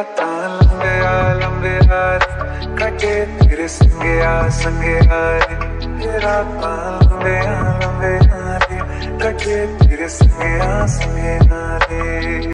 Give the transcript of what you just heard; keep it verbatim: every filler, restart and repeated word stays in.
रातां लंबे आ लंबे आ कटे तेरे संगे आ संगे आ रे रातां लंबे आ लंबे आ कटे तेरे संगे आ संगे आ रे।